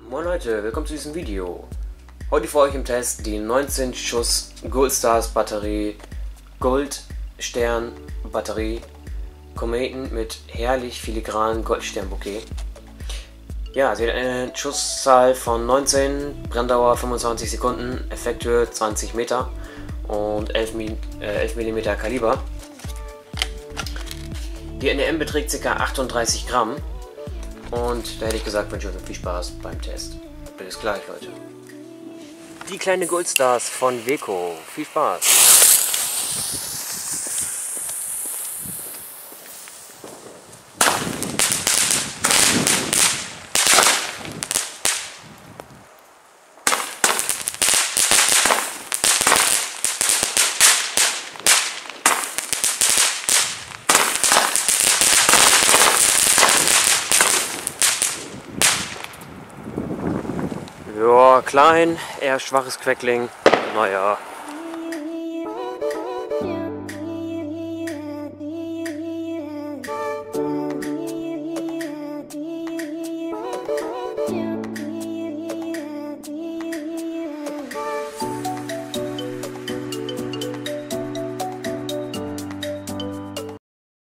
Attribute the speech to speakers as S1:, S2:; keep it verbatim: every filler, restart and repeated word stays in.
S1: Moin Leute, willkommen zu diesem Video. Heute für euch im Test die neunzehn Schuss Gold Stars Batterie, Gold Stern Batterie, Kometen mit herrlich filigranen Goldstern Bouquet. Ja, sie hat eine Schusszahl von neunzehn, Brenndauer fünfundzwanzig Sekunden, Effekthöhe zwanzig Meter und elf Millimeter Kaliber. Die N D M beträgt ca. achtunddreißig Gramm. Und da hätte ich gesagt, wünsche ich euch viel Spaß beim Test. Bis gleich, Leute. Die kleine Gold Stars von Weco. Viel Spaß. Ja, klein, eher schwaches Queckling. Naja.